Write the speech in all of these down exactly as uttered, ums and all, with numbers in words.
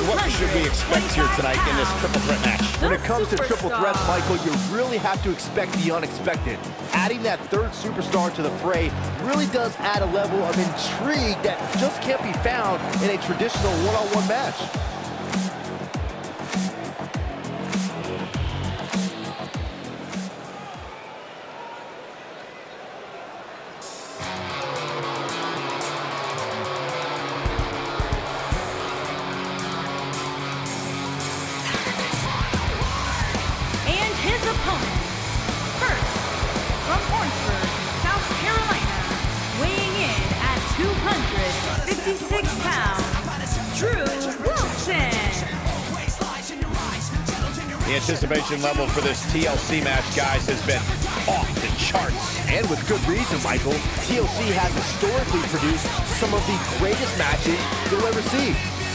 what should we expect here tonight in this triple threat match? When it comes to triple threats, Michael, you really have to expect the unexpected. Adding that third superstar to the fray really does add a level of intrigue that just can't be found in a traditional one-on-one match. The anticipation level for this T L C match, guys, has been off the charts. And with good reason, Michael. T L C has historically produced some of the greatest matches you'll ever see.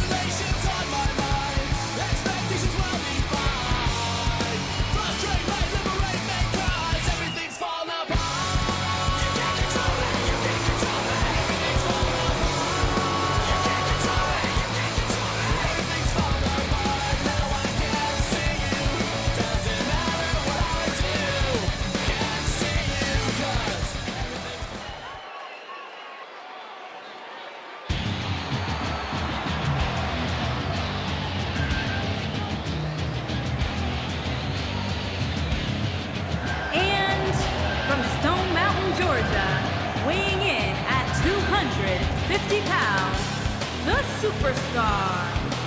Weighing in at two hundred fifty pounds, the superstar.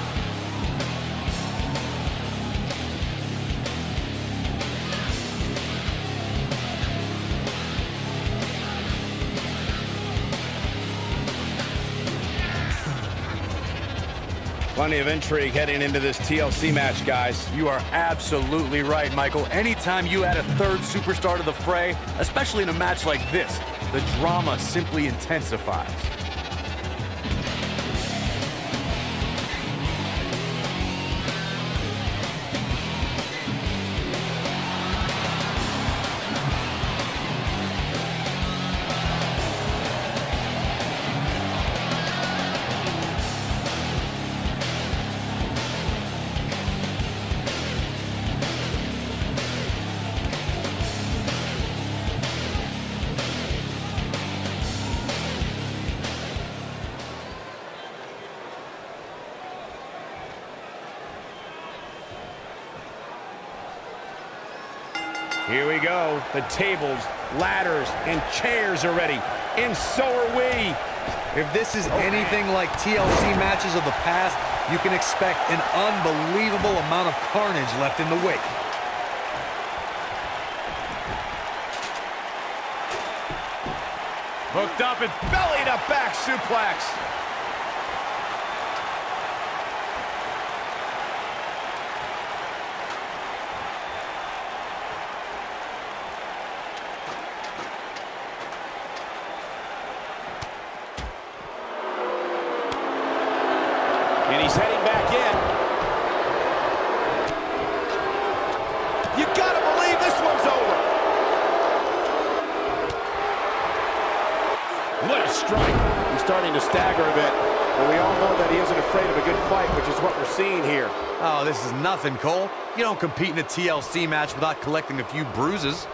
Plenty of intrigue heading into this T L C match, guys. You are absolutely right, Michael. Anytime you add a third superstar to the fray, especially in a match like this, the drama simply intensifies. Here we go. The tables, ladders, and chairs are ready. And so are we. If this is anything like T L C matches of the past, you can expect an unbelievable amount of carnage left in the wake. Hooked up and belly to back suplex. And he's heading back in. You gotta believe this one's over. What a strike. He's starting to stagger a bit, but we all know that he isn't afraid of a good fight, which is what we're seeing here. Oh, this is nothing, Cole. You don't compete in a T L C match without collecting a few bruises.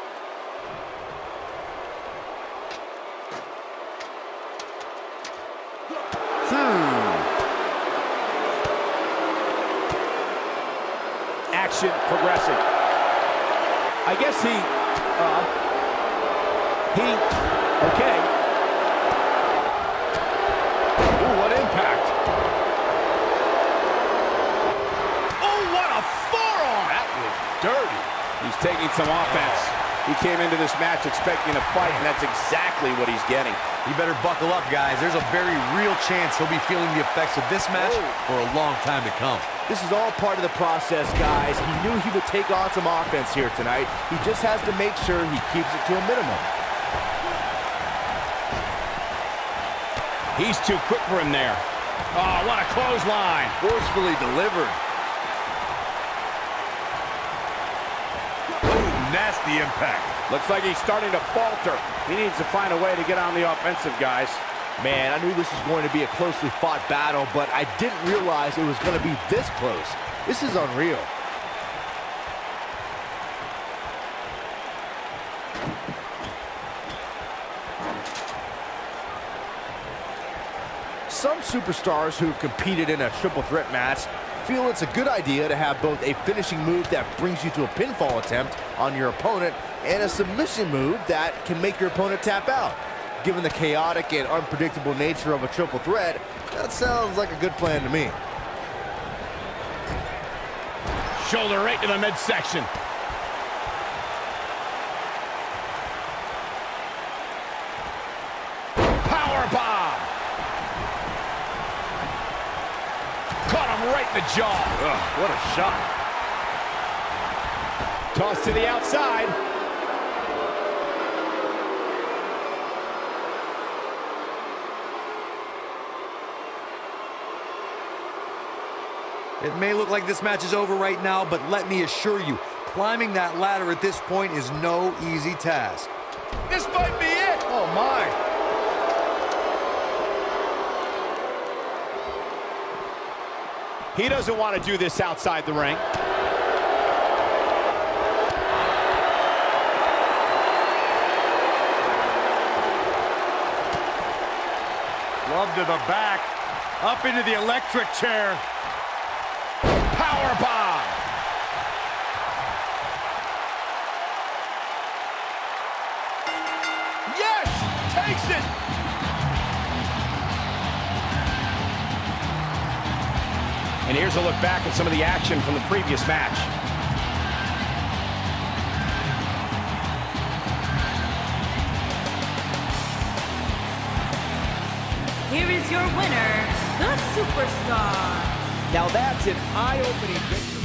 Action progressing. I guess he, uh, he, okay. Ooh, what impact. Oh, what a forearm. That was dirty. He's taking some offense. He came into this match expecting a fight, and that's exactly what he's getting. You better buckle up, guys. There's a very real chance he'll be feeling the effects of this match for a long time to come. This is all part of the process, guys. He knew he would take on some offense here tonight. He just has to make sure he keeps it to a minimum. He's too quick for him there. Oh, what a clothesline. Forcefully delivered. Ooh, nasty impact. Looks like he's starting to falter. He needs to find a way to get on the offensive, guys. Man, I knew this was going to be a closely fought battle, but I didn't realize it was going to be this close. This is unreal. Some superstars who've competed in a triple threat match feel it's a good idea to have both a finishing move that brings you to a pinfall attempt on your opponent and a submission move that can make your opponent tap out. Given the chaotic and unpredictable nature of a triple threat, that sounds like a good plan to me. Shoulder right to the midsection. Power bomb. Caught him right in the jaw. Ugh, what a shot. Toss to the outside. It may look like this match is over right now, but let me assure you, climbing that ladder at this point is no easy task. This might be it. Oh, my. He doesn't want to do this outside the ring. Glove to the back, up into the electric chair. Power bomb. Yes, takes it. And here's a look back at some of the action from the previous match. Here is your winner, the Superstar. Now that's an eye-opening victory.